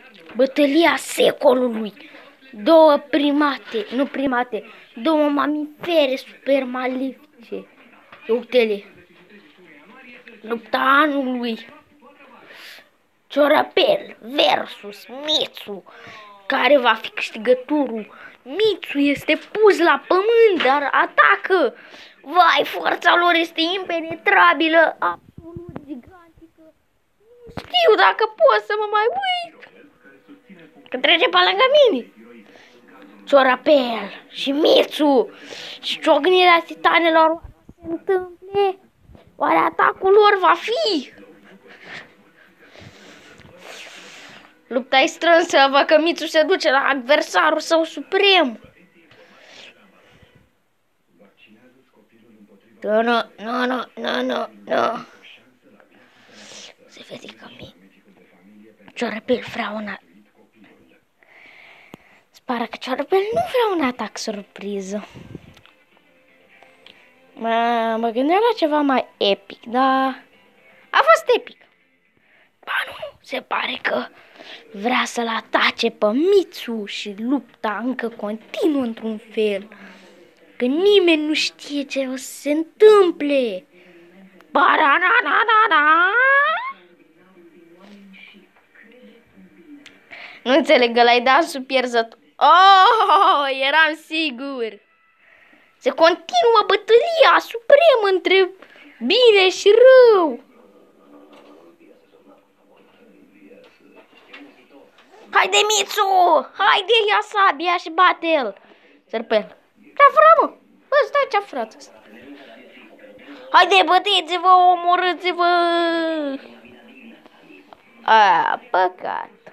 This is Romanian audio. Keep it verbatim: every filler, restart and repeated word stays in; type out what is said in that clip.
Bătălia secolului. Două primate, nu primate, două mamifere super malefice. Uite-le. Lupta anului. Ciorapel versus Mitsu. Care va fi câștigătorul? Mitsu este pus la pământ, dar atacă. Vai, forța lor este impenetrabilă, absolut gigantică. Nu știu dacă pot să mă mai uit. Că trece pe lângă mine. Ciorapel și Mitsu și ciocnirea titanelor se întâmple. Oare atacul lor va fi? Lupta e strânsă, văd că Mitsu se duce la adversarul său suprem. Nu, nu, nu, nu, nu, nu, nu. Se vede că mi Ciorapel vrea un atac. Se pare că Ciorapel nu vrea un atac surpriză. Mă, mă gândeam la ceva mai epic, dar a fost epic. Ba nu, se pare că vrea să-l atace pe Mitsu și lupta încă continuă într-un fel. Că nimeni nu știe ce o să se întâmple. Ba-da-da-da-da-da! Nu înțeleg, ăla-i dansul pierzător. Oh, eram sigur. Se continuă bătălia supremă între bine și rău. Haide, Mitsu! Haide, ia sabia și bate-l! Serpel. Ce-a furat, mă? Bă, stai, ce-a furat ăsta? Haide, băteți-vă, omorâți-vă! A, păcat.